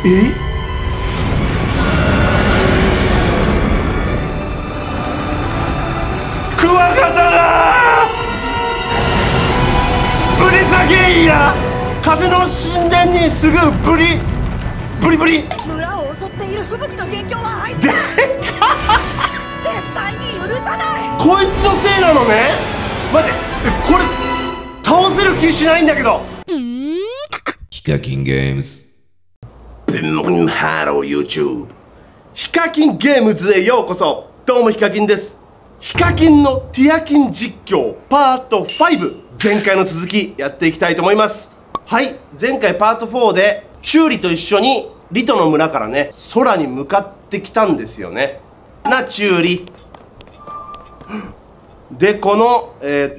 クワガタだー。ブリザゲイヤ、風の神殿にすぐブリ村を襲っている吹雪の元凶はあいつ。 でっか絶対に許さない。 こいつのせいなのね。待って、これ倒せる気しないんだけど。 ヒカキンゲームズ。 ハロー YouTube。ヒカキンゲームズへようこそ。どうもヒカキンです。ヒカキンのティアキン実況パート5、前回の続きやっていきたいと思います。はい、前回パート4でチューリと一緒にリトの村からね、空に向かってきたんですよね。な、チューリで、この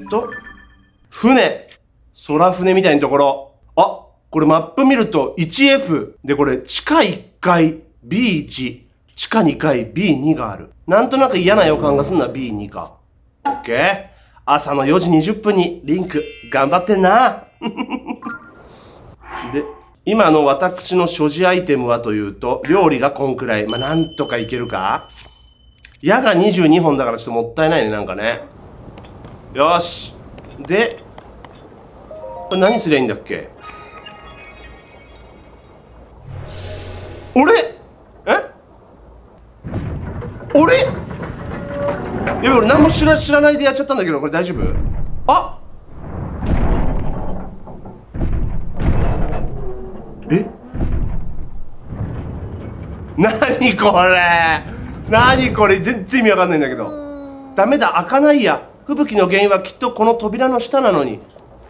船、空船みたいなところ、あ、これマップ見ると 1F で、これ地下1階 B1、地下2階 B2 がある。なんとなく嫌な予感がすんな。 B2 か。 OK。 朝の4時20分にリンク頑張ってんなで、今の私の所持アイテムはというと、料理がこんくらい。まあ、なんとかいけるか。矢が22本だからちょっともったいないね、なんかね。よーし。で、これ何すりゃいいんだっけ。俺いや、俺何も知らないでやっちゃったんだけど、これ大丈夫？あ、何これ全然意味わかんないんだけど。ダメだ、開かないや。吹雪の原因はきっとこの扉の下なのに。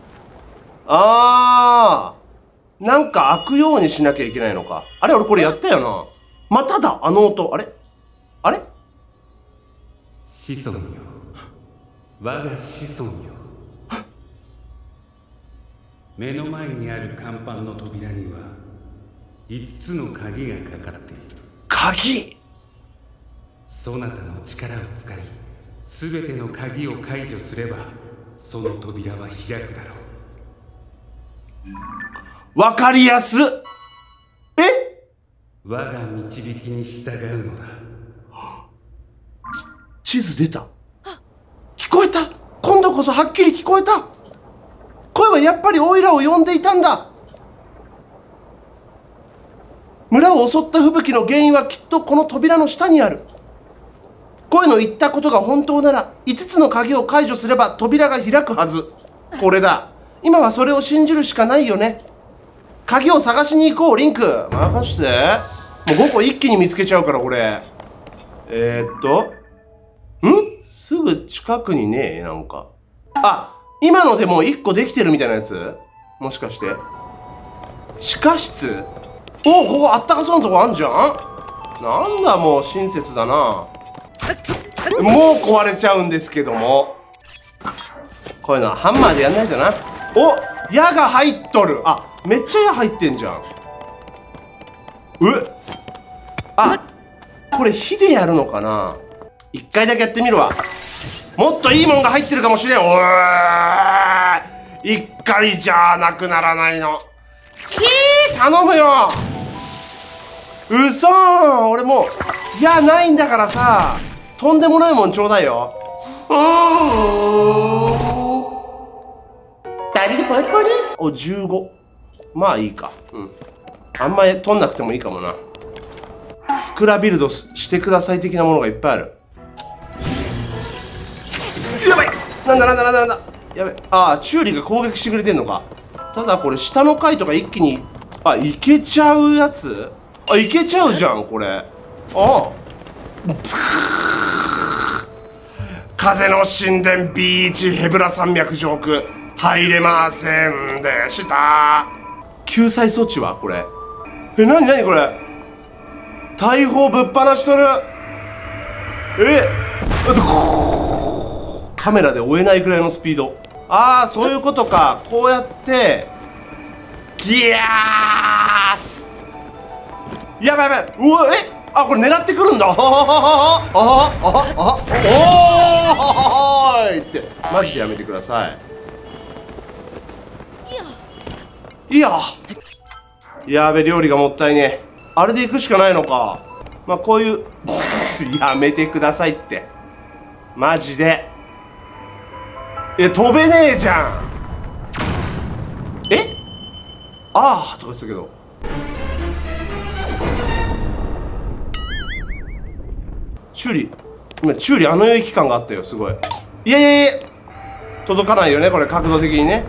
なんか開くようにしなきゃいけないのか。あれ、俺これやったよな。まただ、あの音。あれ子孫よ、我が子孫よ。目の前にある甲板の扉には5つの鍵がかかっている。 鍵？ そなたの力を使い、すべての鍵を解除すれば、その扉は開くだろう。 わかりやす。 我が導きに従うのだ。 地図出た。聞こえた。今度こそはっきり聞こえた。声はやっぱりオイラを呼んでいたんだ。村を襲った吹雪の原因はきっとこの扉の下にある。声の言ったことが本当なら、5つの鍵を解除すれば扉が開くはず。これだ。今はそれを信じるしかないよね。鍵を探しに行こう、リンク。任して。もう5個一気に見つけちゃうから、これ。すぐ近くにねえ、なんか。あ、今のでもう1個できてるみたいなやつ？もしかして。地下室？お、ここあったかそうなとこあんじゃん。なんだ、もう親切だな。もう壊れちゃうんですけども。こういうのはハンマーでやんないとな。お、矢が入っとる。あ、めっちゃ矢入ってんじゃん。あ、これ火でやるのかな。一回だけやってみるわ。もっといいもんが入ってるかもしれん。おーい、一回じゃなくならないの。頼むよ。うそー。俺もう矢ないんだからさ、とんでもないもんちょうだいよ。なんでポリポリ？お、15。まあいいか。あんまり取んなくてもいいかもな。スクラビルドしてください的なものがいっぱいある。やばい。なんだ。やばい。ああ、チューリが攻撃してくれてんのか。ただこれ下の階とか一気に、あ、いけちゃうやつ？あ、いけちゃうじゃん、これ。風の神殿 B1 ヘブラ山脈上空入れませんでした。救済措置はこれ。なにこれ。大砲ぶっ放しとる。カメラで追えないぐらいのスピード。ああ、そういうことか。こうやってギヤース。やばい。うわ、あ、これ狙ってくるんだ。おーいって、マジでやめてください。いや、やべ、料理がもったいねえ。 あれで行くしかないのか。まあこういうやめてくださいってマジで。飛べねえじゃん。ああとかしたけど、チューリ今チューリあの世行き感があったよ。すごい。いやいやいや届かないよねこれ角度的にね。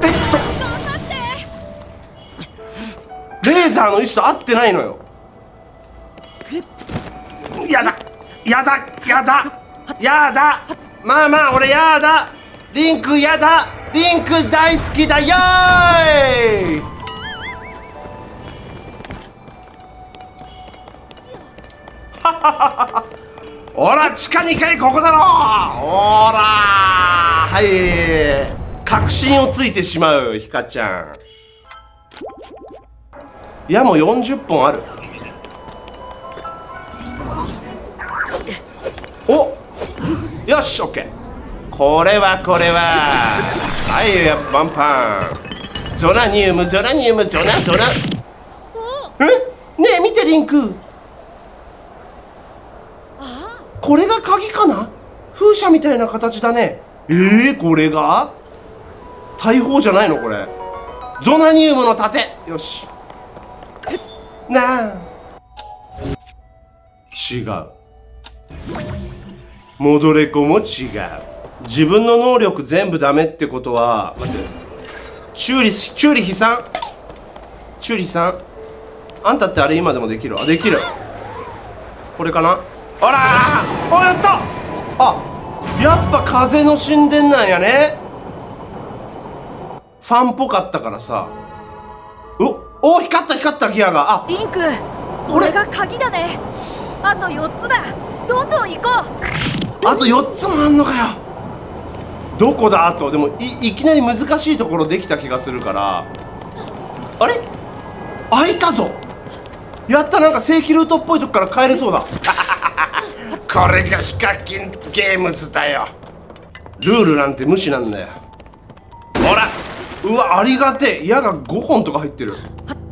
レーザーの位置と合ってないのよ。やだやだやだやだ。まあまあ俺やだ。リンクやだ。リンク大好きだよーい。ほら地下2階ここだろ。ほらはい確信をついてしまうヒカちゃん。いやもう40本ある。およしオッケー。これははいやパンパンゾナニウムゾナニウムゾナゾナ。ねえ見てリンク、これが鍵かな。風車みたいな形だね。これが大砲じゃないのこれ。ゾナニウムの盾。よしなあ違う。戻れ子も違う。自分の能力全部ダメってことは、待ってチューリ悲惨。チューリさんあんたってあれ今でもできる。あできる。これかな。あらーやった。やっぱ風の神殿なんやね。ファンっぽかったからさ。光ったギアが。 リンクこれが鍵だね。あと4つだ。どんどん行こう。 あと4つもあんのかよ。どこだ。あとでも いきなり難しいところできた気がするから。あれ開いたぞ。やった。なんか正規ルートっぽいとこから帰れそうだこれがヒカキンゲームズだよ。ルールなんて無視なんだよ。ほらうわありがてえ。矢が5本とか入ってる。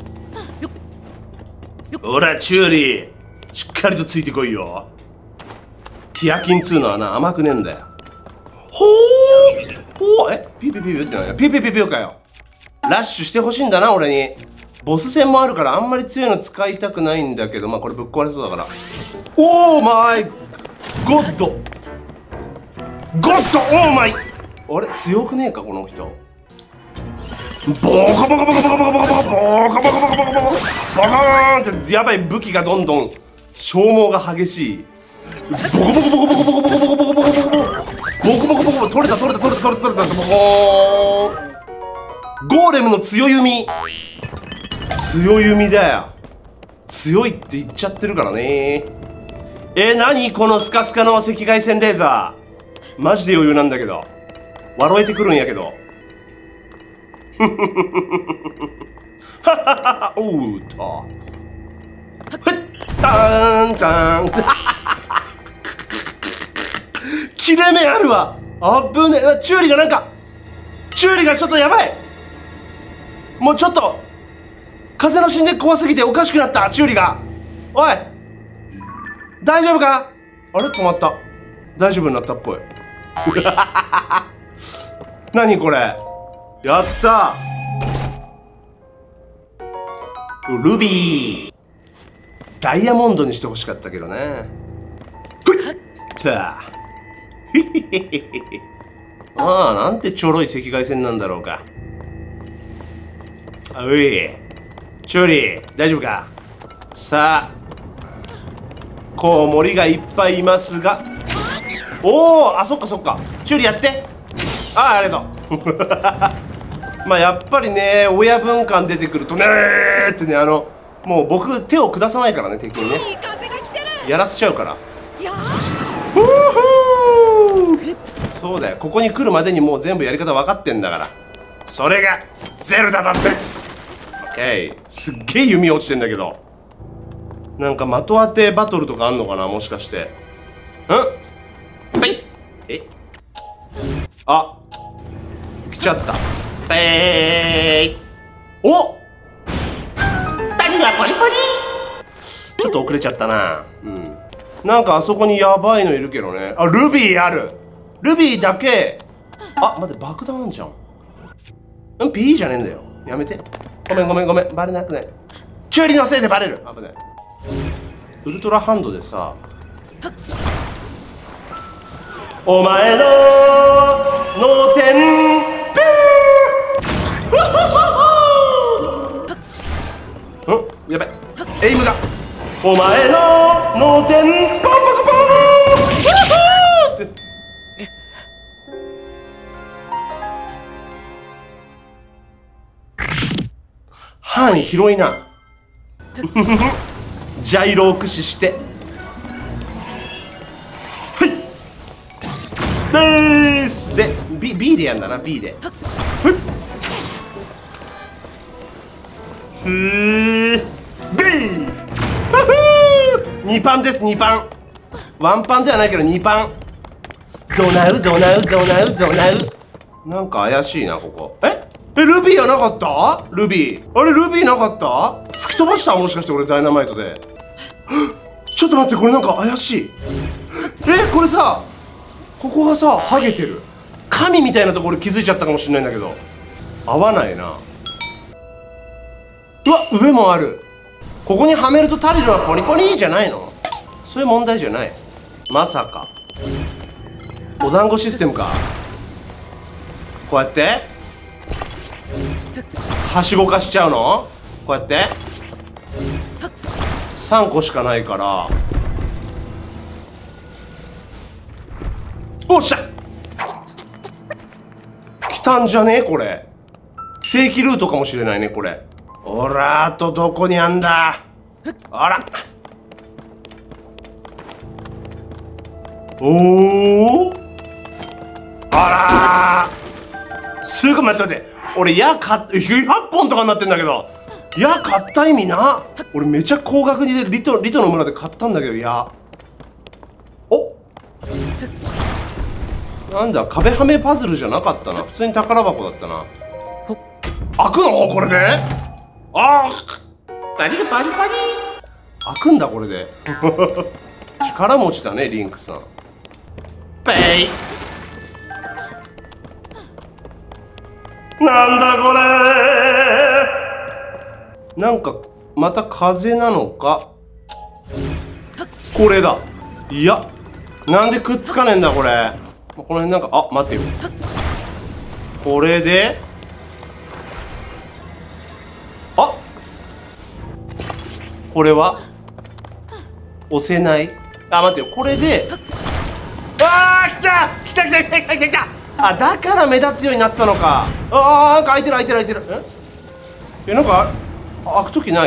ほらチューリーしっかりとついてこいよ。ティアキン2の穴甘くねえんだよ。ほーピュピュピュピュってないピュピュピュピュかよ。ラッシュしてほしいんだな俺に。ボス戦もあるからあんまり強いの使いたくないんだけど、まあこれぶっ壊れそうだから。オーマイゴッドオーマイ。あれ強くねえかこの人。ボコボコボコボコボコボコボコボコボコボコボコーンってやばい武器がどんどん消耗が激しい。ボコボコボコボコボコボコボコボコボコボコボコボコボコ取れたボコーン。ゴーレムの強弓だよ。強いって言っちゃってるからね。何このスカスカの赤外線レーザー。マジで余裕なんだけど笑えてくるんやけどおうとタンタン切れ目あるわ。あぶねえ。チューリがちょっとやばい。もうちょっと風の神殿怖すぎておかしくなった。チューリがおい大丈夫か。あれ止まった。大丈夫になったっぽい何これ。やったルビーダイヤモンドにしてほしかったけどね。なんてちょろい赤外線なんだろうか。おいチューリー大丈夫か。さあコウモリがいっぱいいますが。そっかそっか。チューリーやって。ありがとうまあやっぱりね親分感出てくるとねってねもう僕手を下さないからね敵にね。 いい風が来てる。 やらせちゃうから。そうだよ。ここに来るまでにもう全部やり方分かってんだから。それがゼルダだぜ。オッケー。すっげえ弓落ちてんだけど。なんか的当てバトルとかあんのかなもしかして。はい来ちゃった。おバニラポリポリちょっと遅れちゃったな。うん。なんかあそこにやばいのいるけどね。あ、ルビーある。ルビーだけ。あ、待って、爆弾あんじゃん。B じゃねえんだよ。やめて。ごめんごめんごめん。バレなくない。チューリのせいでバレる。危ない。ウルトラハンドでさ、お前の脳天ピューやばい。エイムが。お前の脳天ポンポコポンって範囲広いな。ジャイロを駆使してはいでーす。で B でやんだな。 B でふー B 2パンです。2パンワンパンではないけど2パン。ゾナウゾナウゾナウゾナウ。なんか怪しいなここ。ルビーはなかった？ルビーあれルビーなかった？吹き飛ばした？もしかして俺ダイナマイトで。ちょっと待って、これなんか怪しい。これさ、ここがさハゲてる。神みたいなところ気づいちゃったかもしれないんだけど合わないな。うわ、上もある。ここにはめるとタリルはポニポニじゃないの？そういう問題じゃない。まさかお団子システムか。こうやってはしご化しちゃうの？こうやって3個しかないから。おっしゃ来たんじゃねえこれ。正規ルートかもしれないねこれ。おらあとどこにあんだ。あらおおあらすぐ待って待って。俺矢買って100本とかになってんだけど。矢買った意味な。俺めちゃ高額にリトの村で買ったんだけど矢。おなんだ壁はめパズルじゃなかったな。普通に宝箱だったな。開くのこれで。ああパリパリパリ開くんだこれで。力持ちだねリンクさん。ペイなんだこれ。なんかまた風なのか。これだ。いやなんでくっつかねえんだこれ。この辺なんかあ待ってよ。これであこれは押せない。あ待ってよこれで。あー来た来た来た来た来た来た。あだから目立つようになってたのか。あなんか開いてる開いてる開いてる。なんか開く時ない。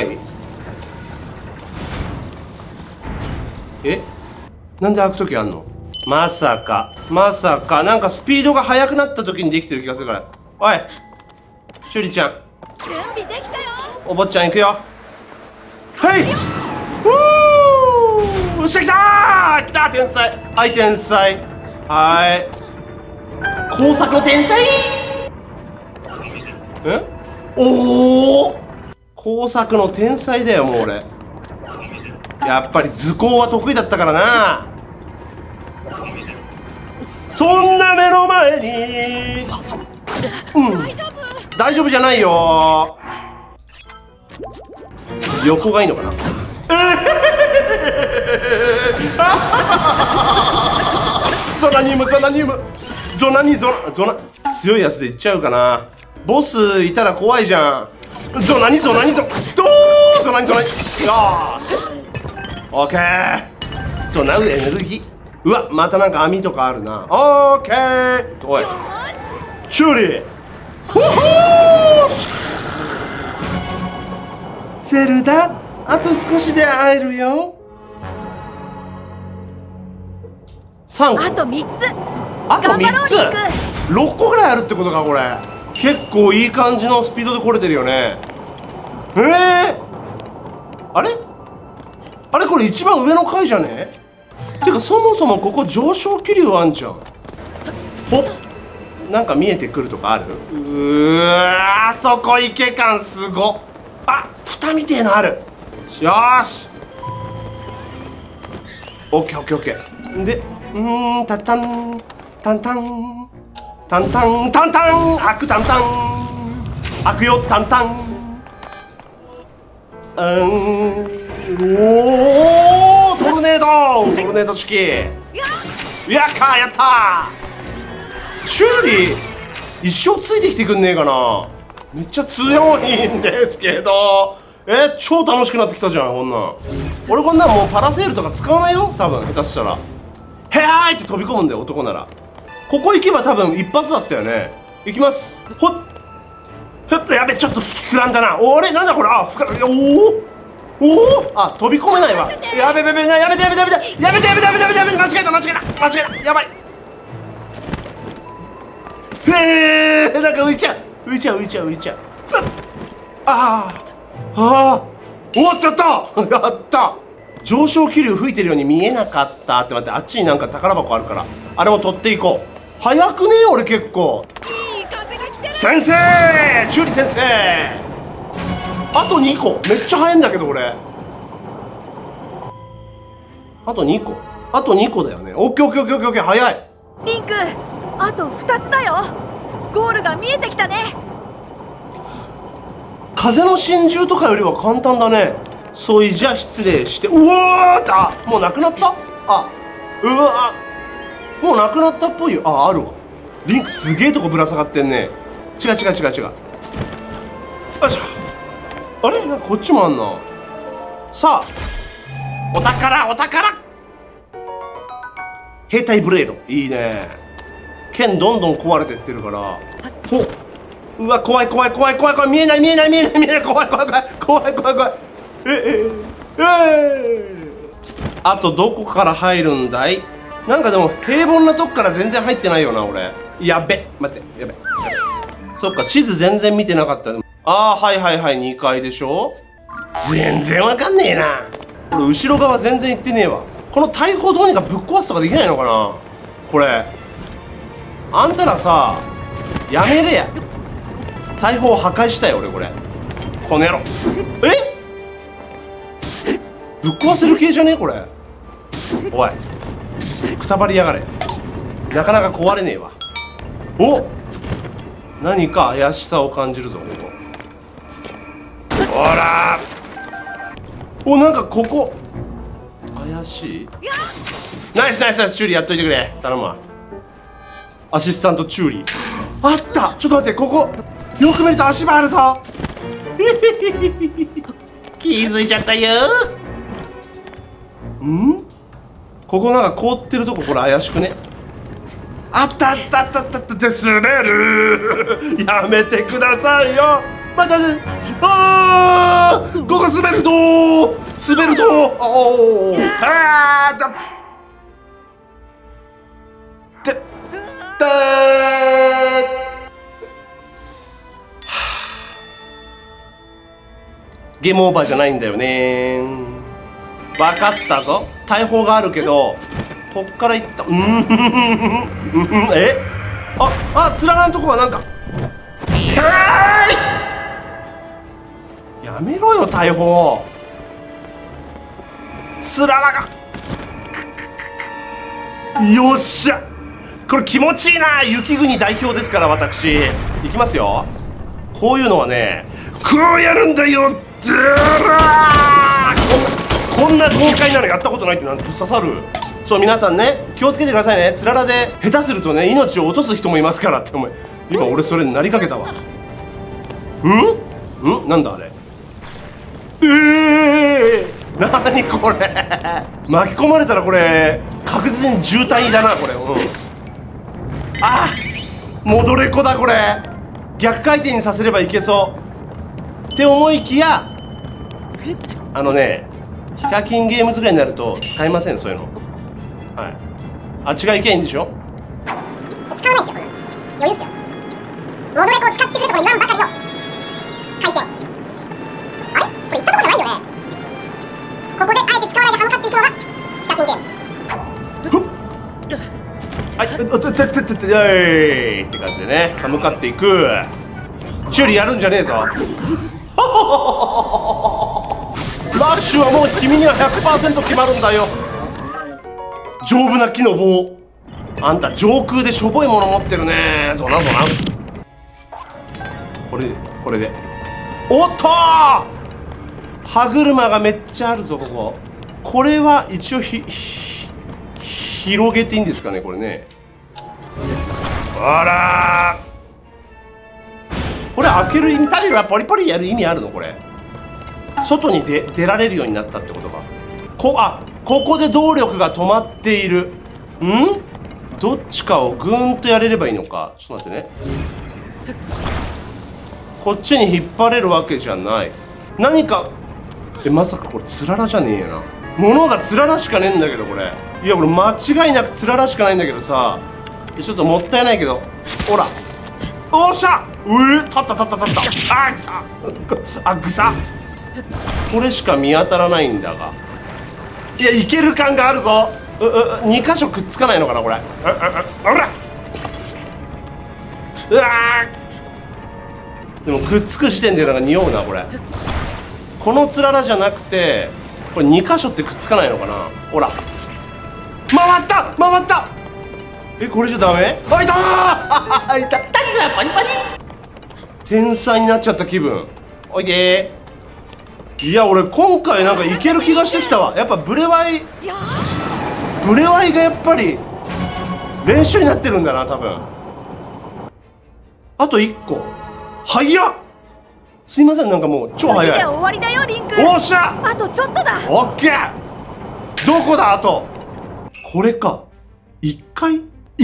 なんで開く時あんの。まさかまさかなんかスピードが速くなった時にできてる気がするから。おいシュリちゃん準備できたよ。 お坊ちゃん行くよ。はいよっしゃ来たー来た天才。はい天才はい工作の天才。おお工作の天才だよもう俺。やっぱり図工は得意だったからな。そんな目の前に大丈夫じゃないよ。横がいいのかな。ゾナニウムゾナニウムゾナニゾナ強いやつでいっちゃうかな。ボスいたら怖いじゃん。ゾナニゾナニゾドーンゾナニゾナニ。よーしオッケー。ゾナウエネルギー。うわまたなんか網とかあるな。オッケー。おいシューリーゼルダあと少しで会えるよ。3個あと3つあと3つ頑張ろうリンク。 6個ぐらいあるってことかこれ。結構いい感じのスピードで来れてるよね。あれあれこれ一番上の階じゃね。てかそもそもここ上昇気流あんじゃん。ほっなんか見えてくるとかある。うわーそこ行け感すご。あ蓋みてえのある。よーしオッケーオッケーオッケー。でタンタンタンタンタンタンタンタン、開くタンタン、開くよタンタン。おお、トルネード式。やったー。チューリー一生ついてきてくんねえかな。めっちゃ強いんですけど、超楽しくなってきたじゃんこんなん。俺こんなんもうパラセールとか使わないよ多分。下手したらへーいって飛び込むんだよ男なら。ここ行けば多分一発だったよね。行きます。ほっふっと。やべ、ちょっと膨らんだな。俺なんだこれ。あ、膨らん。おお、あ、飛び込めないわ。やべやめて間違えた。やばい。なんか浮いちゃう。おっとやった上昇気流吹いてるように見えなかったって。待って、あっちになんか宝箱あるからあれも取っていこう。早くね俺結構。 いい風が来てる。 先生、チューリ先生、あと2個。めっちゃ早いんだけど俺。あと2個だよね。オッケー早い。 リンク、あと2つだよ。ゴールが見えてきたね。 風の真珠とかよりは簡単だね。そいじゃ失礼して。うわー、あ、もうなくなった。あ、うわ、もうなくなったっぽいよ。あ、あるわ。リンクすげえとこぶら下がってんね。違う。よいしょ。あれ、なんかこっちもあんな。さあ、お宝。兵隊ブレードいいね。剣どんどん壊れてってるから。ほ、うわ、怖い。見えない。怖い。あとどこから入るんだい。なんかでも平凡なとこから全然入ってないよな俺。やべ、待って、やべ。そっか、地図全然見てなかった。あー、はい2階でしょ。全然わかんねえな。俺後ろ側全然行ってねえわ。この大砲どうにかぶっ壊すとかできないのかなこれ。あんたらさ、やめれや。大砲を破壊したよ俺これ。この野郎。ぶっ壊せる系じゃねえこれ。おい、くたばりやがれ。なかなか壊れねえわ。お、何か怪しさを感じるぞここ。ほらお、なんかここ怪しい。ナイスチューリーやっといてくれ。頼むわ。アシスタントチューリー。あった。ちょっと待って、ここよく見ると足場あるぞ。気づいちゃったよ。ここなんか凍ってるとこ、これ怪しくね。あったって滑る。やめてくださいよ。待って、あー、ここ滑るとおー、あーだってゲームオーバーじゃないんだよね。分かったぞ。大砲があるけどこっから行った。つららんとこはなんかやめろよ大砲。つららがよっしゃ。これ気持ちいいな。雪国代表ですから私。いきますよ。こういうのはね、こうやるんだよ。こんな豪快なのやったことないって。なんて刺さる。そう、皆さんね、気をつけてくださいね。つららで下手するとね、命を落とす人もいますからって思う。今俺それになりかけたわ。なんだあれ。なにこれ。巻き込まれたらこれ確実に渋滞だなこれ。あ、戻れ子だこれ。逆回転にさせればいけそうって思いきや、あのね、ヒカキンゲームズぐらいになると使いませんそういうの。はい、あっちがいけばいいんでしょ。 使わないですよ、余裕っすよ。戻れ子を使ってくれとか言わんばかりの回転。あれこれ言ったとこじゃないよね。ここであえて使わないで歯向かっていくのがヒカキンゲームズ。 はい、って感じでね、歯向かっていく。チューリーやるんじゃねえぞ。ラッシュはもう君には 100% 決まるんだよ。 丈夫な木の棒。あんた上空でしょぼいもの持ってるね。そうな。これで。おっとー、歯車がめっちゃあるぞ、ここ。これは一応広げていいんですかね、これね。あらー、これ開ける意味、タリルはポリポリやる意味あるの？これ外に出られるようになったってことか。ここで動力が止まっている。どっちかをぐーんとやれればいいのか。ちょっと待ってね。こっちに引っ張れるわけじゃない。何かまさかこれつららじゃねえよな。物がつららしかねえんだけど、これ。いや、これ間違いなくつららしかないんだけどさ。ちょっともったいないけど、ほら。おっしゃ、立った。ぐさこれしか見当たらないんだが。いや、いける感があるぞ。2箇所くっつかないのかな、これ。ほら、でもくっつく時点でなんか匂うな、これ。このつららじゃなくて、これ2箇所ってくっつかないのかな。ほら、回ったこれじゃダメ？あ、いたーいた。パニパニ。天才になっちゃった気分。おいでー。いや、俺今回なんかいける気がしてきたわ。やっぱブレワイがやっぱり練習になってるんだな、多分。あと1個。早っ。すいません、なんかもう超早い。 次で終わりだよ、リンク。 おっしゃ、 あとちょっとだ。 オッケー。どこだ、あと。これか。1回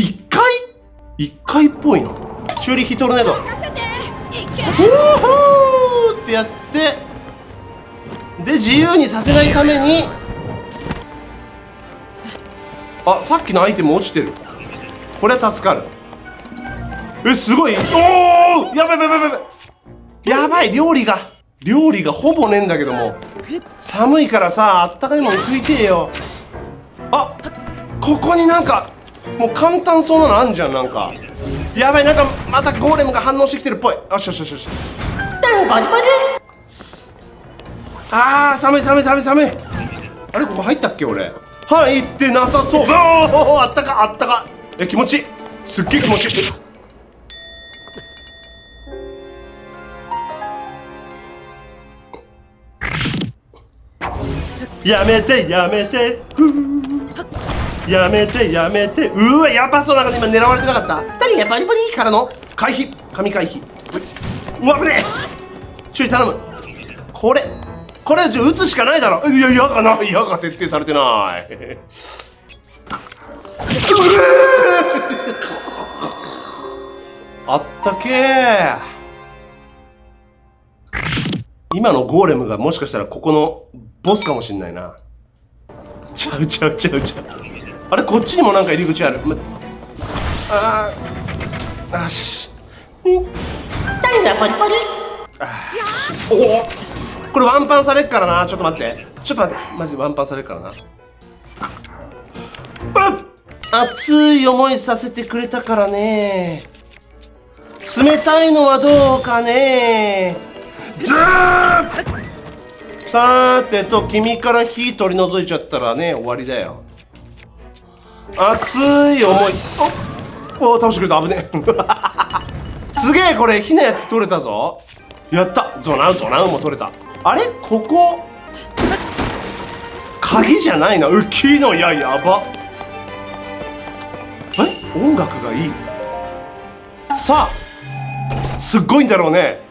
っぽいの。修理費トルネード。 任せて。いけ。 ほーってやって、で自由にさせないために、さっきのアイテム落ちてる。これは助かる。すごい。おお、やばい、料理がほぼねえんだけども。寒いからさ、あったかいもの食いてえよ。ここになんかもう簡単そうなのあんじゃん。なんかやばい、なんかまたゴーレムが反応してきてるっぽい。よし。バチバチ。寒い。あれ、ここ入ったっけ、俺。入ってなさそう。あったか。気持ちいい。すっげえ気持ちいい。やめて。うわ、やばそう。なんか今狙われてなかった。何がバリバリからの回避、神回避。うわ、危ねえ。修理頼む。これ撃つしかないだろ。いや、矢が設定されてない。あったけー。今のゴーレムがもしかしたらここのボスかもしんないな。ちゃう。あれ、こっちにもなんか入り口ある。何だ、パリパリ。これワンパンされっからな。ちょっと待って、マジでワンパンされっからな。熱い思いさせてくれたからね。冷たいのはどうかね。さーてと、君から火取り除いちゃったらね、終わりだよ。熱い思い。倒してくれた。危ねえ。すげえ、これ火のやつ取れたぞ。やった。ゾナウも取れた。あれ、ここ鍵じゃないな。木の矢、やば。音楽がいい。さあ、すっごいんだろうね。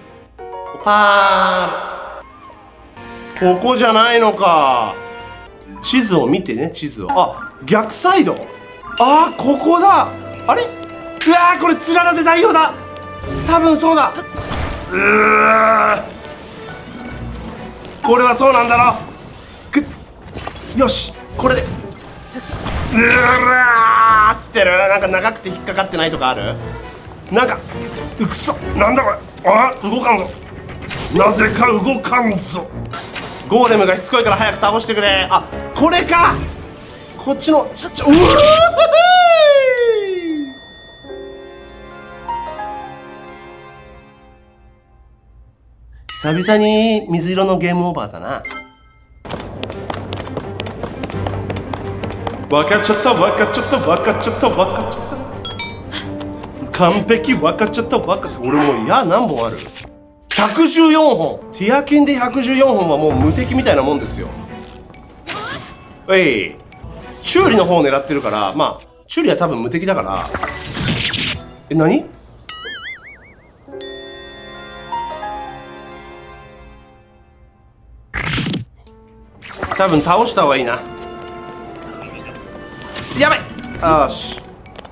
パーン。ここじゃないのか。地図を見てね、地図を。逆サイド。ここだ。あれ、これつららで代表だ。多分そうだ。これはそうなんだろ。よし、これで。ってる。なんか長くて引っかかってないとかある？なんかくそ、なんだこれ。動かんぞ。なぜか動かんぞ。ゴーレムがしつこいから早く倒してくれ。これか。こっちの久々に水色のゲームオーバーだな。 分かっちゃった分かっちゃった分かっちゃった分かっちゃった完璧分かっちゃった分かっちゃった。俺もう矢何本ある？114本。ティアキンで114本はもう無敵みたいなもんですよ。チューリの方を狙ってるから、まあチューリは多分無敵だから。何？多分倒した方がいいな。やばい。よし。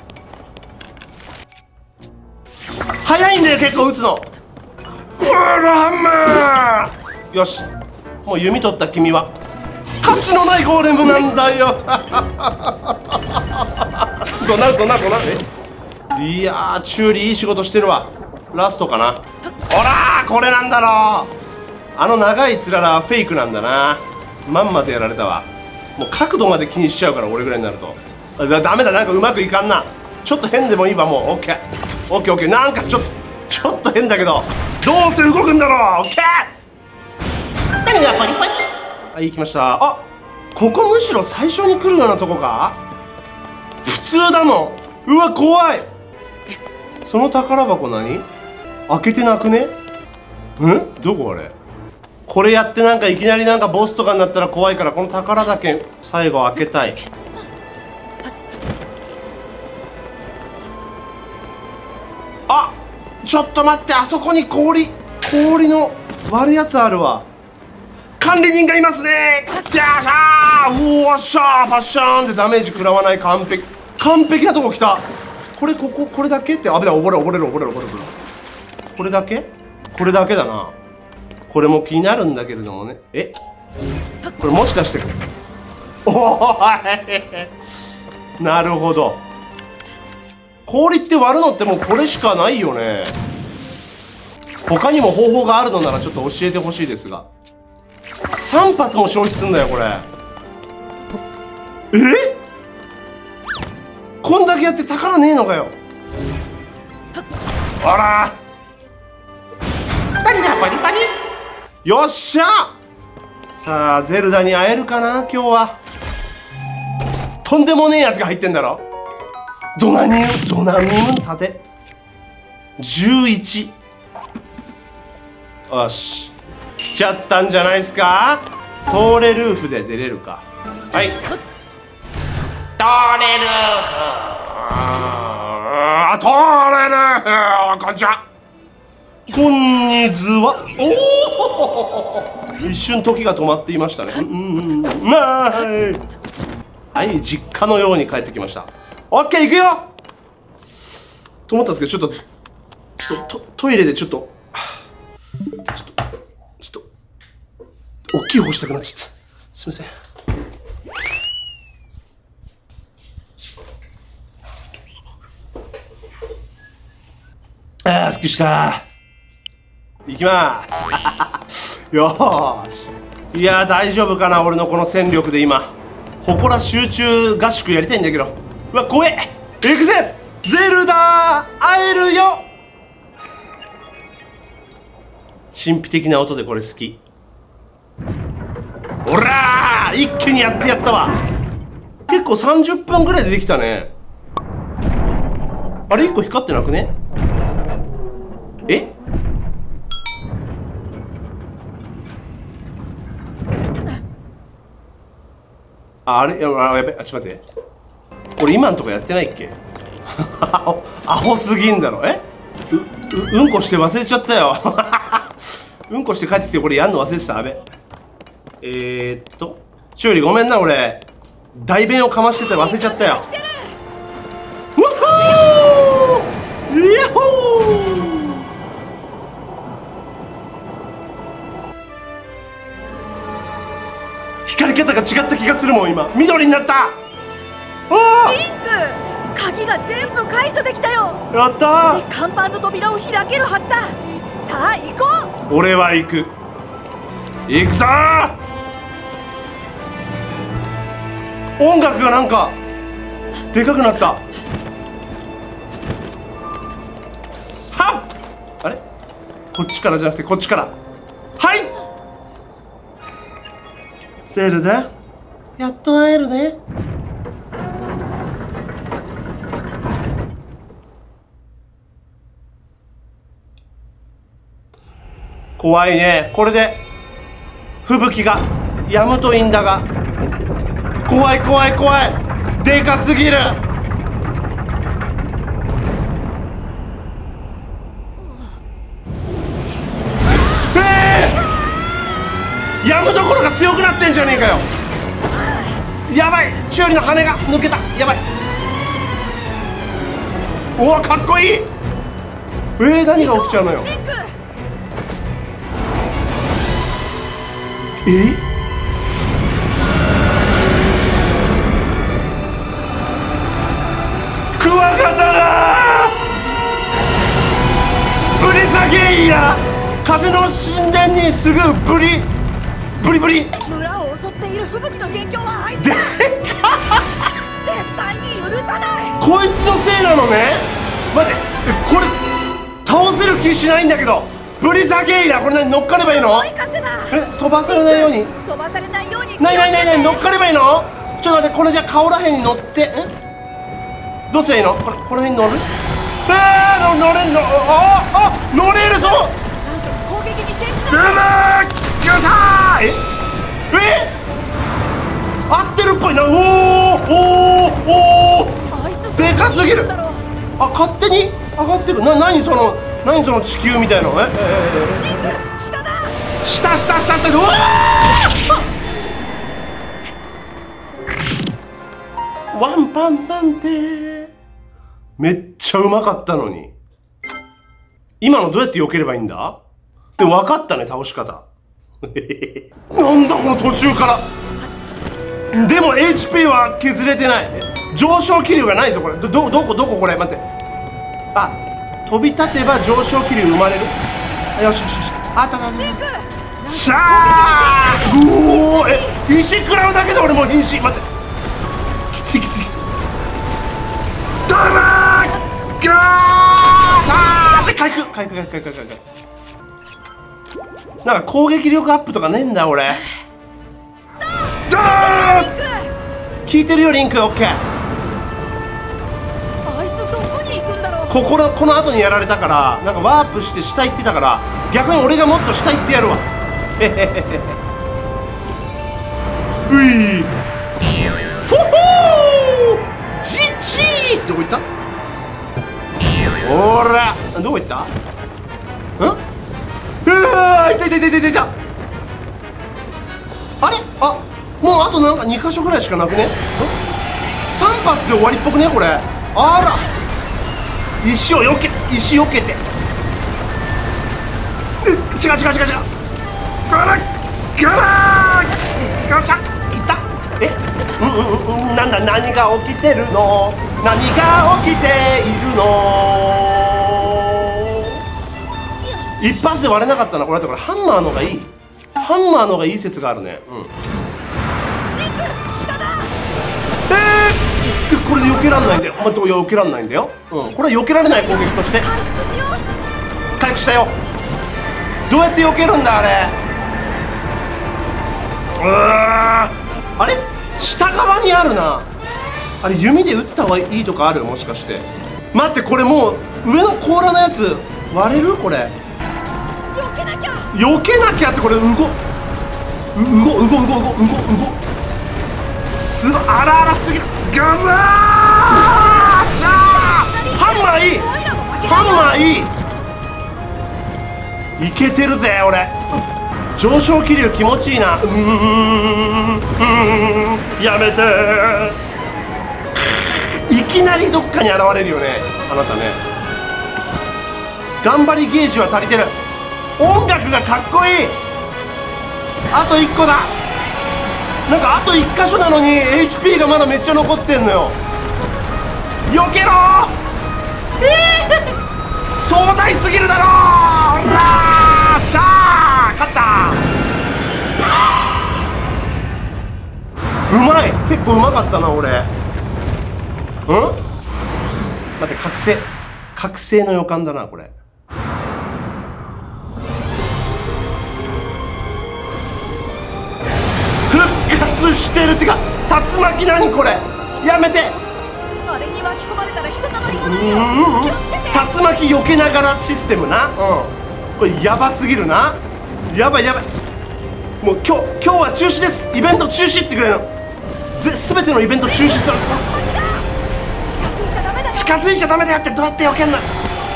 早いんだよ結構打つの。ランマー。よし。もう弓取った君は価値のないゴーレムなんだよ。どなるどなるどなる。いやーチューリいい仕事してるわ。ラストかな。ほらーこれなんだろう。あの長いつららはフェイクなんだな。まんまとやられたわ。もう角度まで気にしちゃうから俺ぐらいになると。ダメだなんかうまくいかんな。ちょっと変でもいいわもう。オッケーオッケーオッケー。なんかちょっと変だけどどうせ動くんだろう。オッケー。何がパリパリ。はい行きました。あここむしろ最初に来るようなとこか。普通だもん。うわ怖い。その宝箱何開けてなくね。どこあれ。これやってなんかいきなりなんかボスとかになったら怖いから、この宝だけ最後開けたい。あちょっと待って、あそこに氷の割るやつあるわ。管理人がいますね。ジャーシャーうわっしゃーパッシャーンってダメージ食らわない。完璧なとこ来た。これだけって危ない。溺れる。これだけだな。これも気になるんだけれどもね。これもしかしてなるほど。氷って割るのってもうこれしかないよね。他にも方法があるのならちょっと教えてほしいですが。3発も消費すんだよこれ。こんだけやって宝ねえのかよ。あらパリパリ。よっしゃ。さあゼルダに会えるかな今日は。とんでもねえやつが入ってんだろ。ゾナミム盾11。よし来ちゃったんじゃないですか。トーレルーフで出れるか。はいトーレルーフこんにちは。こんにちは。一瞬時が止まっていましたね。はい実家のように帰ってきました。オッケー行くよと思ったんですけど、ちょっとトイレでちょっと大きい方したくなっちゃった。すいません。すっきりした。行きまーす。よーし。いやー大丈夫かな俺のこの戦力で今。祠集中合宿やりたいんだけど。うわ怖え。行くぜゼルダー会えるよ。神秘的な音でこれ好き。おらー一気にやってやったわ。結構30分ぐらいでできたね。あれ1個光ってなくね。あれやべちょっと待って。これ今んとこやってないっけ。アホすぎんだろ。うんこして忘れちゃったよ。うんこして帰ってきてこれやんの忘れてた。あべチューリごめんな。俺代弁をかましてて忘れちゃったよ。わっほーイヤッホー。光り方が違った気がするもん。今緑になった。 リンク鍵が全部解除できたよ。 やったー。 看板の扉を開けるはずだ。さあ行こう。 俺は行くぞー。音楽がなんかでかくなった。はっあれこっちからじゃなくてこっちから。はいゼルダやっと会えるね。 怖いね。これで吹雪が止むといいんだが、怖い怖い怖い、でかすぎる。止むどころか強くなってんじゃねえかよ。やばい、修理の羽が抜けた。やばい。おお、かっこいい。何が起きちゃうのよ。クワガタだ。ブリザゲイラ、風の神殿にすぐブリブリ。 村を襲っている吹雪の元凶はあいつ。絶対に許さない。 こいつのせいなのね。待って、これ倒せる気しないんだけど。ブリザゲイラ、これ何、乗っかればいいの？飛ばされないように。 飛ばされないように。 ない、乗っかればいいの？ちょっと待って、これじゃ顔らへんに乗って、どうすりゃいいの？この辺に乗る？乗れんの？乗れるぞ。 攻撃に転じよっしゃー。合ってるっぽいな。 あいつでかすぎる。勝手に上がってる。何その地球みたいなの。 下だ。 下。うわー、ワンパンなんてめっちゃうまかったのに。今のどうやって避ければいいんだ？でも分かったね、倒し方。なんだこの途中から。でも HP は削れてない。上昇気流がないぞこれ。どここれ。待って、飛び立てば上昇気流生まれる。よし。あった。しゃー。石食らうだけで俺もう瀕死。待って、きつい。どうもー。ギャー。回復。なんか攻撃力アップとかねえんだ俺。聞いてるよリンク。オッケー。 あいつどこに行くんだろう。 この後にやられたから、なんかワープして下行ってたから、逆に俺がもっと下行ってやるわ。ういフォホージジー。どこ行った？ほら、どこ行った？いた。あれ？もうあとなんか2箇所ぐらいしかなくね？3発で終わりっぽくねこれ。あら、石よけて。違う。ガラガシャ。いった。なんだ、何が起きてるの？何が起きているの？一発で割れなかったなこれ。だってこれハンマーのがいい説があるね。これで避けらんないんだよ。避けらんないんだよ。これは避けられない攻撃として回復したよ。どうやって避けるんだあれ。あれ下側にあるな。あれ弓で撃った方がいいとかある？もしかして。待って、これもう上の甲羅のやつ割れる？これ避けなきゃって。これすごい荒々しすぎる。ガムー。ハンマーいい。いけてるぜ俺。上昇気流気持ちいいな。やめて。いきなりどっかに現れるよねあなたね。頑張りゲージは足りてる。音楽がかっこいい。あと1個だ。なんかあと1箇所なのに HP がまだめっちゃ残ってんのよ。避けろ壮大すぎるだろ。しゃー、勝った。うまい。結構うまかったな俺。待って、覚醒の予感だなこれ。復活してるってか、竜巻。何これ。やめて。 あれに巻き込まれたらひとたまりもないよ。気をつけて。 竜巻避けながらシステムな。これやばすぎるな。 やばいやばい。もう今日は中止です。イベント中止ってくらいの全てのイベント中止する。近づいちゃダメだよって。どうやって避けんの。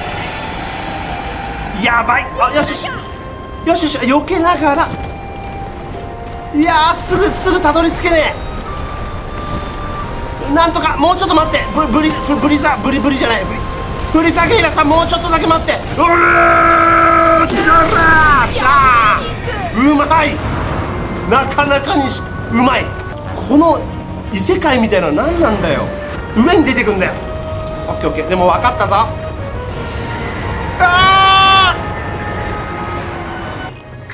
やばい。あ、よしよしよしよし、避けながら。いやー、すぐたどり着けねえ。なんとかもうちょっと待って。ブリじゃない、フリザゲイラさん、もうちょっとだけ待って。うまい。なかなかにうまい。この異世界みたいなの何なんだよ。上に出てくんだよ。オッケーオッケー。でも分かったぞ。あーく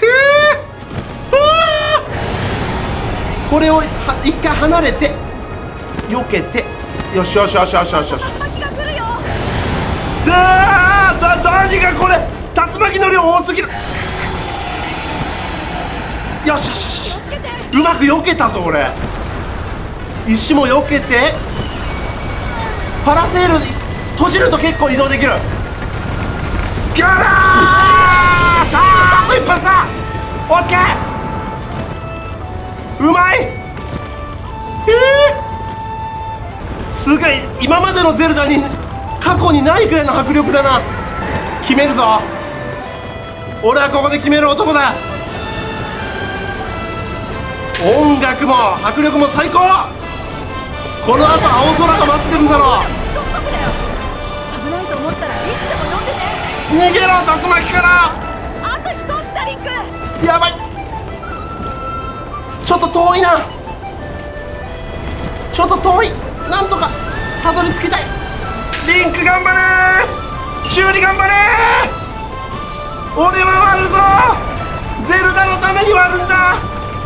ー、これを一回離れて避けて。よしよしよしよしよしよし。何がこれ。竜巻の量多すぎる。よしよしよしよし。うまく避けたぞ俺。石も避けて。パラセール閉じると結構移動できる。ギャラーシャーッと一発だ。オッケー。うまい。すごい。今までのゼルダに過去にないくらいの迫力だな。決めるぞ。俺はここで決める男だ。音楽も迫力も最高。この後青空が待ってるんだろう。 危ないと思ったらいつでも呼んでね。 逃げろ竜巻から。 あと一押しだリンク。 やばい。ちょっと遠いな。ちょっと遠い。なんとかたどり着きたい。リンク頑張れー。修理頑張れー。俺は割るぞ。ゼルダのために割るんだ。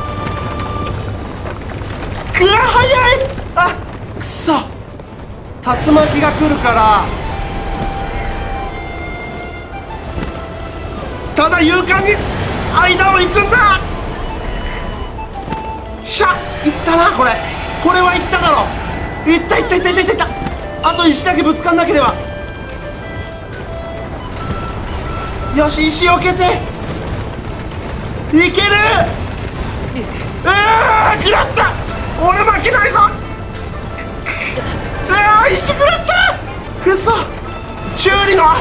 くわ早い。あくそ。竜巻が来るから。ただ勇敢に間を行くんだ。しゃいったな。これはいっただろ。いったいったいったいったいった。あと石だけぶつかんなければ。よし石をけていける。食らった。俺負けないぞ。石食らった。くそ。修理の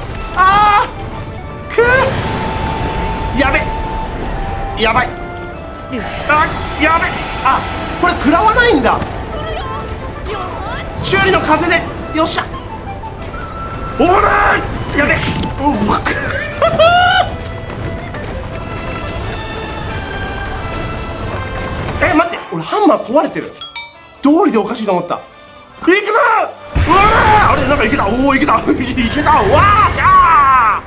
やべやばい。やべ。あ、これ食らわないんだ。修理の風で。よっしゃ。おらー。やべ。待って、俺ハンマー壊れてる。道理でおかしいと思った。行くぞ。うわー。あれなんかいけた。おおいけたいけた。うわーじゃ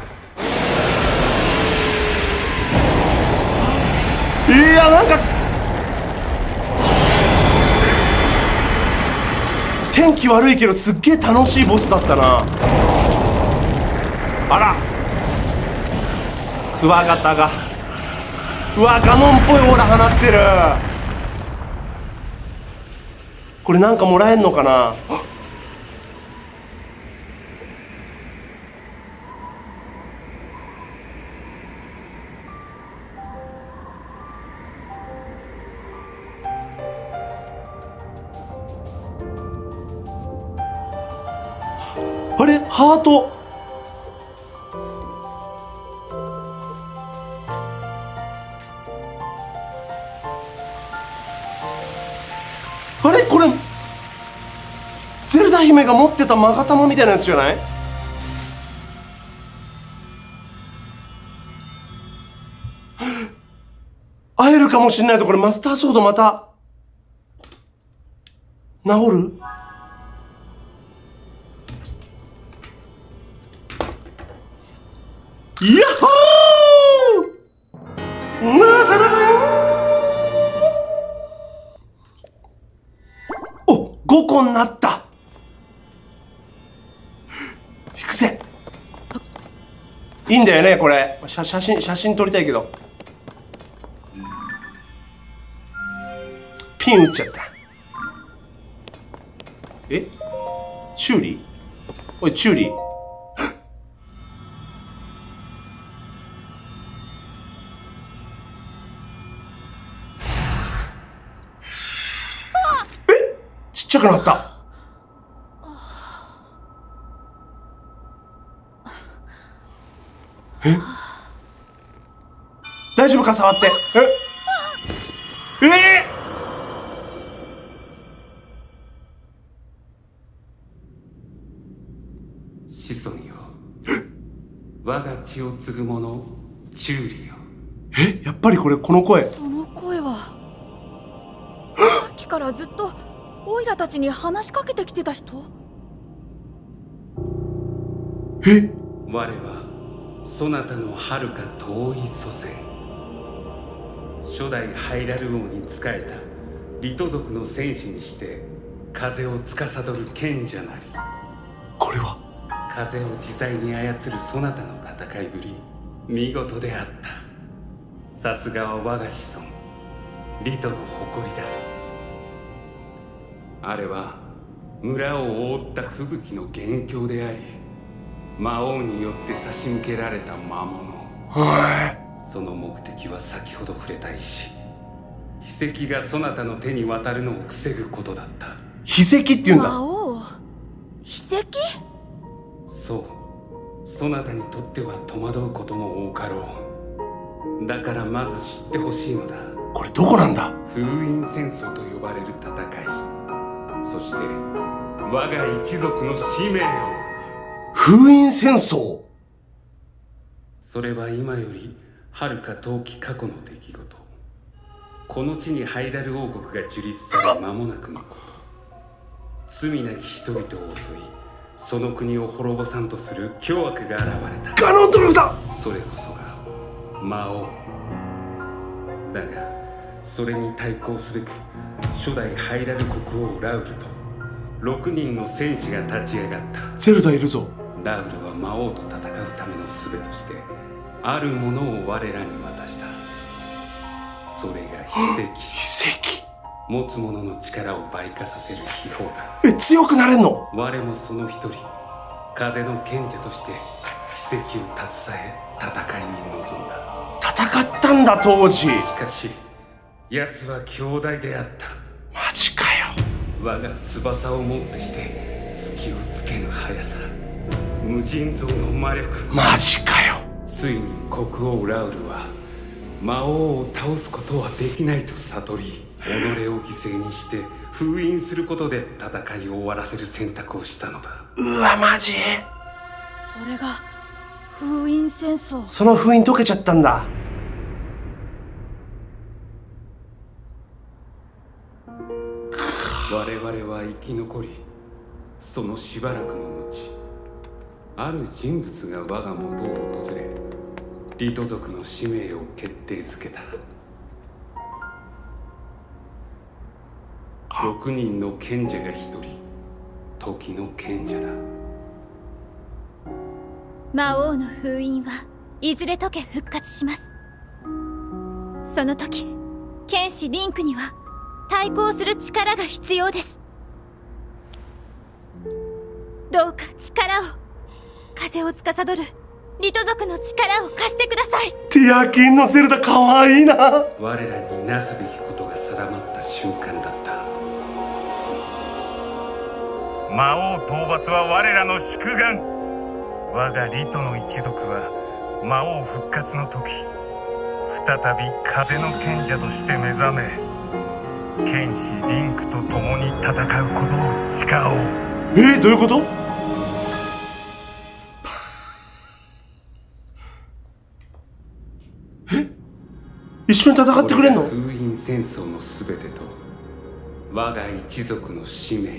ー。いやなんか天気悪いけどすっげえ楽しいボスだったな。あらクワガタが。うわガノンっぽいオーラ放ってる。これなんかもらえんのかな。あれハート。あれこれゼルダ姫が持ってた勾玉みたいなやつじゃない？会えるかもしんないぞ。これマスターソードまた治る？イヤッホー。なだらだお、5個になった。引くぜ。いいんだよねこれ。写真撮りたいけどピン打っちゃった。えチューリー？おいチューリー。 ちゃくなった。え、大丈夫か、触って。 子孫よ、我が血を継ぐ者、チューリよ。 やっぱりこの声。 その声はさっきからずっとオイラたちに話しかけてきてた人。 我はそなたの遥か遠い祖先、初代ハイラル王に仕えたリト族の戦士にして風を司る賢者なり。 これは風を自在に操るそなたの戦いぶり、見事であった。さすがは我が子孫、リトの誇りだ。あれは村を覆った吹雪の元凶であり、魔王によって差し向けられた魔物。その目的は先ほど触れた石、秘跡がそなたの手に渡るのを防ぐことだった。 秘跡って言うんだ。 魔王、秘跡。 そう、そなたにとっては戸惑うことも多かろう。だからまず知ってほしいのだ。 これどこなんだ。 封印戦争と呼ばれる戦い、そして我が一族の使命を。 封印戦争。 それは今より遥か遠き過去の出来事。この地にハイラル王国が樹立され間もなくのこと。罪なき人々を襲い、その国を滅ぼさんとする凶悪が現れた。 ガノントルフだ。 それこそが魔王だが、それに対抗すべく初代ハイラル国王ラウルと6人の戦士が立ち上がった。 ゼルダいるぞ。 ラウルは魔王と戦うための術としてあるものを我らに渡した。それが秘跡。 秘跡。 持つ者の力を倍化させる秘宝だ。 強くなれんの。 我もその一人、風の賢者として奇跡を携え戦いに臨んだ。 戦ったんだ当時。 しかし奴は強大であった。 マジかよ。 我が翼をもってして隙をつけぬ速さ、無尽蔵の魔力。 マジかよ。 ついに国王ラウルは魔王を倒すことはできないと悟り、己を犠牲にして封印することで戦いを終わらせる選択をしたのだ。 うわマジ。 それが封印戦争。 その封印解けちゃったんだ。 我々は生き残り、そのしばらくの後、ある人物が我が元を訪れ、リト族の使命を決定づけた。6人の賢者が1人、時の賢者だ。 魔王の封印はいずれ解け復活します。その時、剣士リンクには対抗する力が必要です。どうか力を、風を司るリト族の力を貸してください。 ティアキンのゼルダかわいいな。 我らになすべきことが定まった瞬間だった。 魔王討伐は我らの宿願。我がリトの一族は魔王復活の時、再び風の賢者として目覚め、剣士リンクと共に戦うことを誓おう。 どういうこと？一緒に戦ってくれんの？ 封印戦争のすべてと我が一族の使命。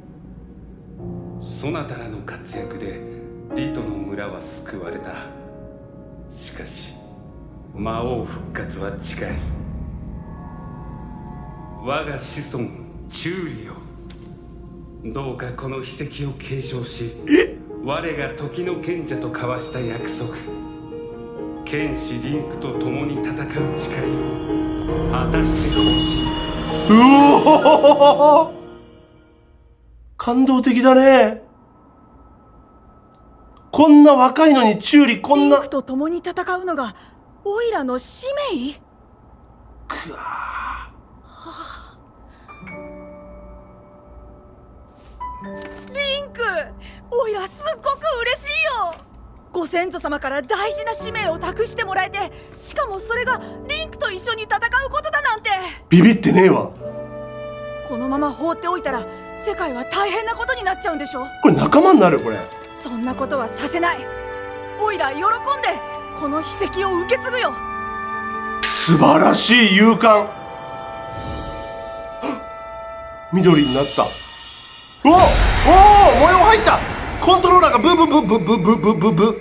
そなたらの活躍でリトの村は救われた。しかし魔王復活は近い。我が子孫チューリよ、どうかこの秘跡を継承し、我が時の賢者と交わした約束、剣士リンクと共に戦う誓いを果たしてほしい。 うお感動的だね。こんな若いのにチューリこんな。 リンクと共に戦うのがオイラの使命。 くわはすっごく嬉しいよ。ご先祖様から大事な使命を託してもらえて、しかもそれがリンクと一緒に戦うことだなんて。 ビビってねえわ。 このまま放っておいたら世界は大変なことになっちゃうんでしょ。 これ仲間になるこれ。 そんなことはさせない。オイラ喜んでこの秘跡を受け継ぐよ。 素晴らしい勇敢。緑になった。おおおお、模様入った。コントローラーがブブブブブブブブブ。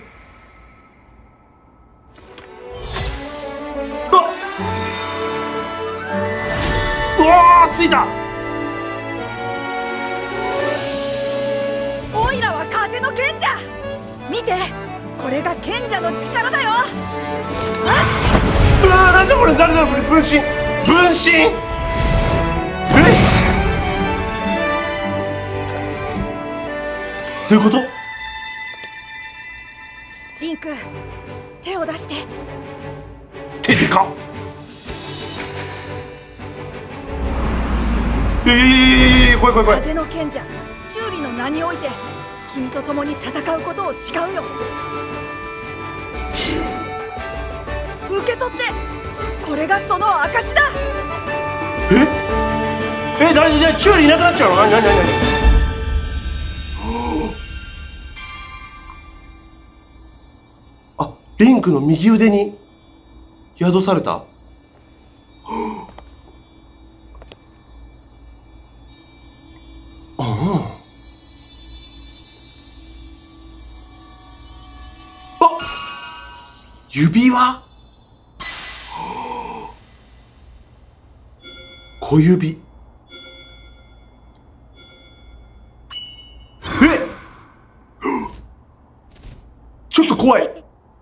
うわー、ついた。 オイラは風の賢者。見て、これが賢者の力だよ。 うわー、なんだこれ、誰だこれ、分身分身。どういうこと？ リンク、手を出して。 手でかっ。怖い怖い怖い。 風の賢者チューリの名において君と共に戦うことを誓うよ。受け取って、これがその証だ。 大丈夫？チューリいなくなっちゃうの？何あ、リンクの右腕に宿された。指輪？小指？ちょっと怖い。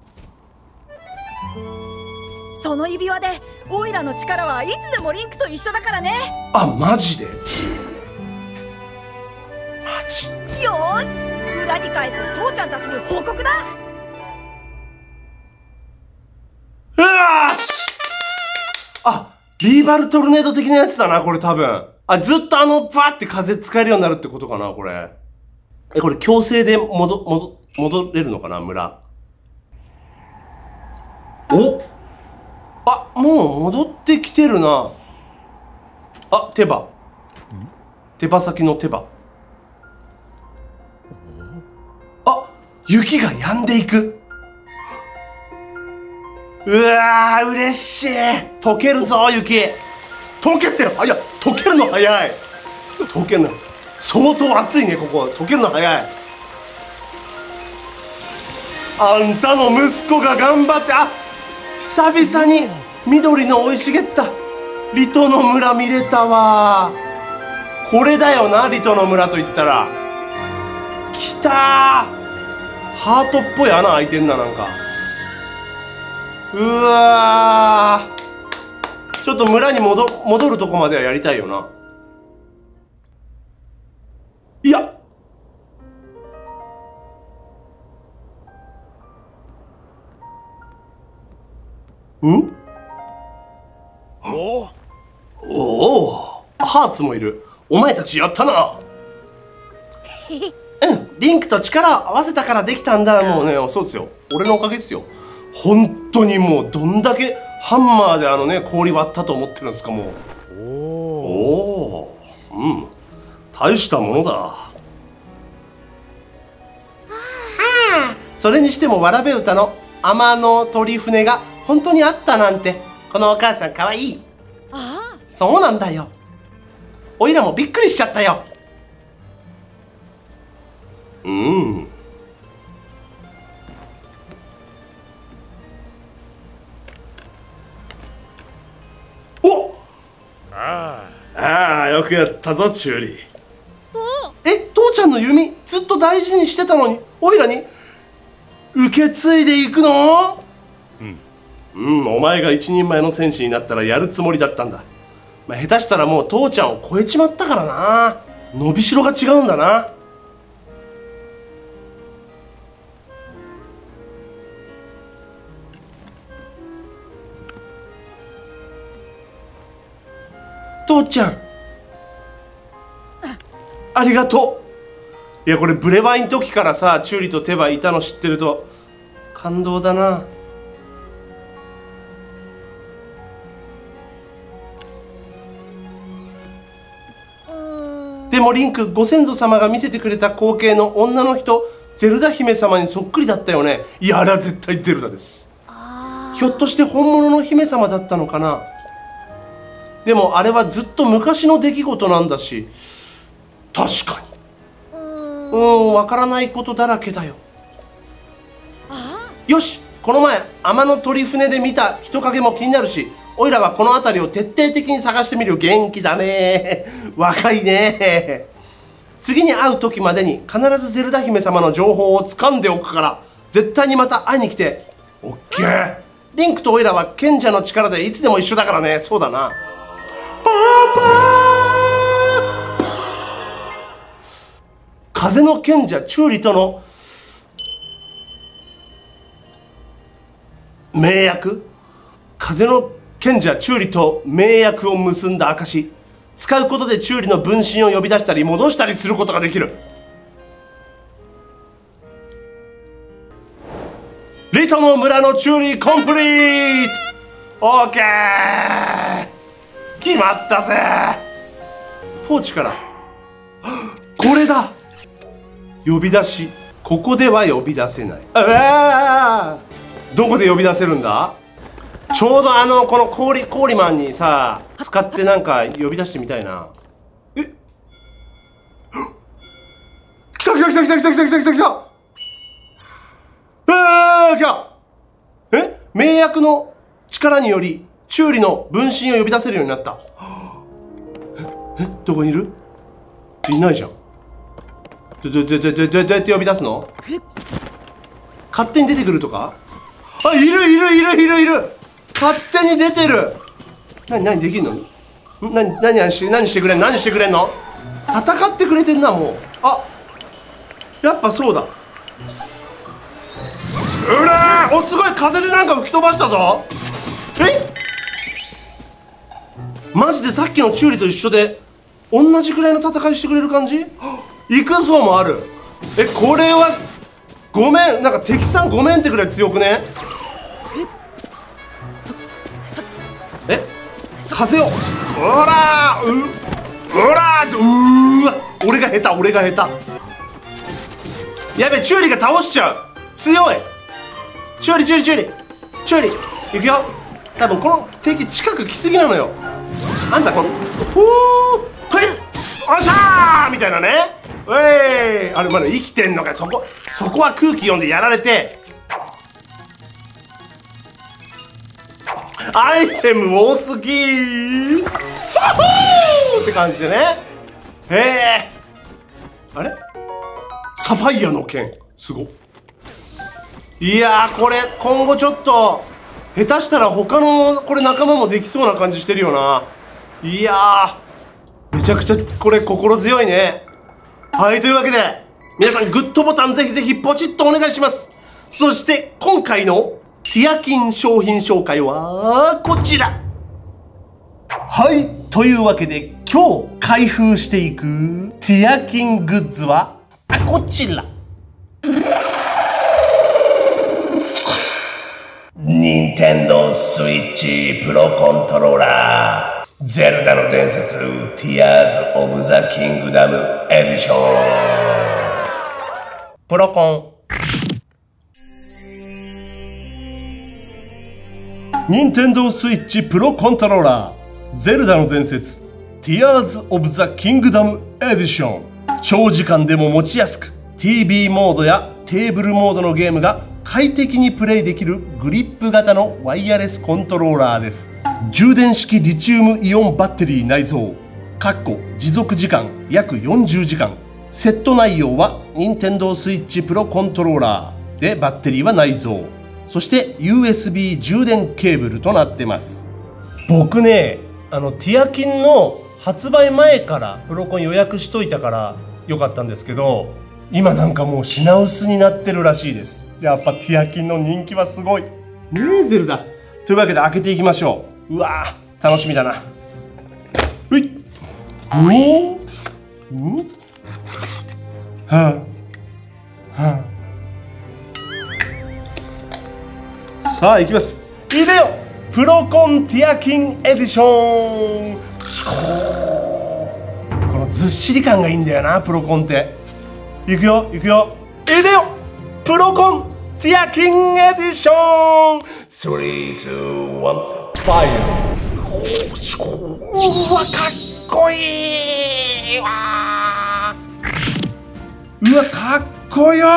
その指輪でオイラの力はいつでもリンクと一緒だからね。 あ、マジで？マジ？ よーし、村に帰って父ちゃんたちに報告だ。 あ、リーバルトルネード的なやつだな、これ多分。あ、ずっとバーって風使えるようになるってことかな、これ。これ強制で戻れるのかな、村。お！あ、もう戻ってきてるな。あ、手羽。手羽先の手羽。あ、雪が止んでいく。うわー、嬉しい。溶けるぞ、雪。溶けてる。あ、いや、溶けるの早い。溶けるの相当暑いね、ここ。溶けるの早い。あんたの息子が頑張って。あ、久々に緑の生い茂ったリトの村見れたわ。これだよな、リトの村と言ったら。きたー。ハートっぽい穴開いてんな、なんか。うわー、ちょっと村に戻るとこまではやりたいよな。いや、おお、ハーツもいる。お前たちやったな。リンクと力を合わせたからできたんだ。もうね、そうですよ、俺のおかげですよ。本当にもうどんだけハンマーで氷割ったと思ってるんですか。もうおお、大したものだ。はあ、それにしてもわらべ歌の天の鳥船が本当にあったなんて。このお母さんかわいい。 ああ、 そうなんだよ。おいらもびっくりしちゃったよ。お！ああ、よくやったぞ、チューリー。父ちゃんの弓ずっと大事にしてたのに、おいらに受け継いでいくの？お前が一人前の戦士になったらやるつもりだったんだ。まあ、下手したらもう父ちゃんを超えちまったからな。伸びしろが違うんだな。父ちゃん、ありがとう。 いやこれブレワイの時からさチューリとテバいたの知ってると感動だな。でもリンク、ご先祖様が見せてくれた光景の女の人ゼルダ姫様にそっくりだったよね。いやあれは絶対ゼルダです。ひょっとして本物の姫様だったのかな。でもあれはずっと昔の出来事なんだし、確かにわからないことだらけだよ。よし、この前天の鳥船で見た人影も気になるし、おいらはこの辺りを徹底的に探してみるよ。元気だね若いね。次に会う時までに必ずゼルダ姫様の情報を掴んでおくから、絶対にまた会いに来て。オッケー。リンクとおいらは賢者の力でいつでも一緒だからね。そうだな。パーパー。風の賢者チューリとの盟約。風の賢者チューリと盟約を結んだ証。使うことでチューリの分身を呼び出したり戻したりすることができる。リトの村のチューリコンプリート。オーケー、決まったぜ。ポーチからこれだ。呼び出し。ここでは呼び出せない。どこで呼び出せるんだ。ちょうどこの氷マンにさ使ってなんか呼び出してみたいな。え、来た来た来た来た来た来た来た来た来た。来た。え、盟約の力によりチューリの分身を呼び出せるようになった。どこにいる？いないじゃん。どうやって呼び出すの？勝手に出てくるとか？あ、いる。勝手に出てる。何できんの？何してくれんの？戦ってくれてんな、もう。あ、やっぱそうだ。うらー、お、すごい、風でなんか吹き飛ばしたぞ。マジでさっきのチューリと一緒で同じくらいの戦いしてくれる感じ？行くぞもある。これはごめん、なんか敵さんごめんってくらい強くね？風を、俺が下手。やべ、チューリが倒しちゃう。強い。チューリ行くよ。多分この敵近く来すぎなのよ。あんたこのはいおっしゃーみたいなね。あれまだ生きてんのか。そこは空気読んでやられて。アイテム多すぎー。サホーって感じでね。あれサファイアの剣すごっ。いやー、これ今後ちょっと下手したら他のこれ仲間もできそうな感じしてるよな。いやー、めちゃくちゃこれ心強いね。はい、というわけで皆さんグッドボタンぜひぜひポチッとお願いします。そして今回のティアキン商品紹介はこちら。はい、というわけで今日開封していくティアキングッズはこちら。ニンテンドースイッチプロコントローラーゼルダの伝説ティアーズ・オブ・ザ・キングダムエディションプロコン。ニンテンドースイッチプロコントローラーゼルダの伝説ティアーズ・オブ・ザ・キングダムエディション。長時間でも持ちやすく TV モードやテーブルモードのゲームが快適にプレイできるグリップ型のワイヤレスコントローラーです。充電式リチウムイオンバッテリー内蔵持続時間約40時間。セット内容は任天堂スイッチプロコントローラーでバッテリーは内蔵、そして USB 充電ケーブルとなってます。僕ね、ティアキンの発売前からプロコン予約しといたからよかったんですけど、今なんかもう品薄になってるらしいです。やっぱティアキンの人気はすごいねえ、ゼルダ。というわけで開けていきましょう。うわー、楽しみだな。うい、はあ、 さあ行きます。いでよプロコンティアキンエディション。このずっしり感がいいんだよな、プロコンって。いくよいくよ。いでよプロコンティアキンエディション。3、2、1、ファイヤー。うわかっこいい。うわかっこよ。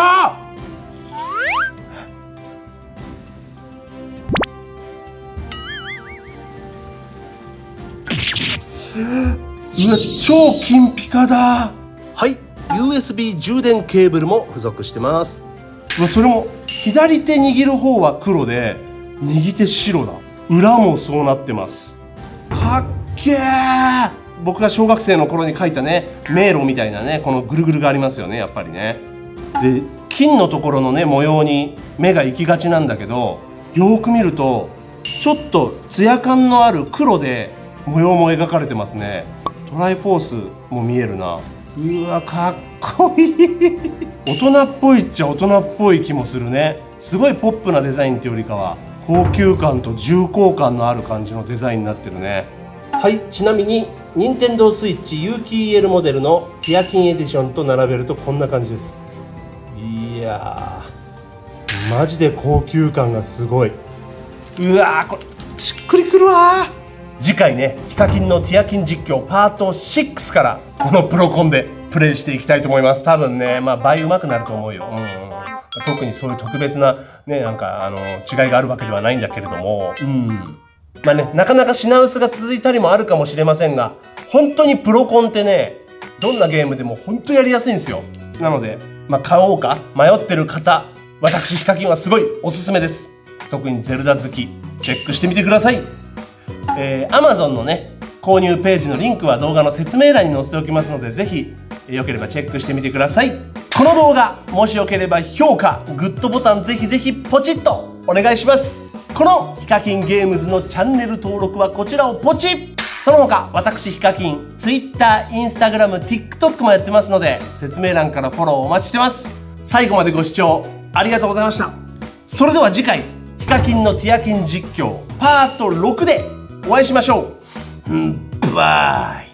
うわ超金ピカだ。はい、 USB 充電ケーブルも付属してます。うわそれも左手握る方は黒で右手白だ。裏もそうなってます。かっけー。僕が小学生の頃に描いたね迷路みたいなねこのぐるぐるがありますよね、やっぱりね。で金のところのね模様に目が行きがちなんだけど、よーく見るとちょっとツヤ感のある黒で模様も描かれてますね。トライフォースも見えるな。うわかっこいい。大人っぽいっちゃ大人っぽい気もするね。すごいポップなデザインってよりかは高級感と重厚感のある感じのデザインになってるね。はい、ちなみに任天堂スイッチ有機 EL モデルのティアキンエディションと並べるとこんな感じです。いやーマジで高級感がすごい。うわーこれしっくりくるわー。次回ねヒカキンのティアキン実況パート6からこのプロコンでプレイしていきたいと思います。多分ね倍上手くなると思うよ。特にそういう特別なねなんか違いがあるわけではないんだけれども、なかなか品薄が続いたりもあるかもしれませんが、本当にプロコンってねどんなゲームでも本当やりやすいんですよ。なので買おうか迷ってる方、私ヒカキンはすごいおすすめです。特にゼルダ好きチェックしてみてください。Amazon のね購入ページのリンクは動画の説明欄に載せておきますので、ぜひよければチェックしてみてください。この動画もしよければ評価グッドボタンぜひぜひポチッとお願いします。このヒカキンゲームズのチャンネル登録はこちらをポチッ。その他私ヒカキン Twitter、Instagram、TikTok もやってますので説明欄からフォローお待ちしてます。最後までご視聴ありがとうございました。それでは次回ヒカキンのティアキン実況パート6でお会いしましょう。バイ。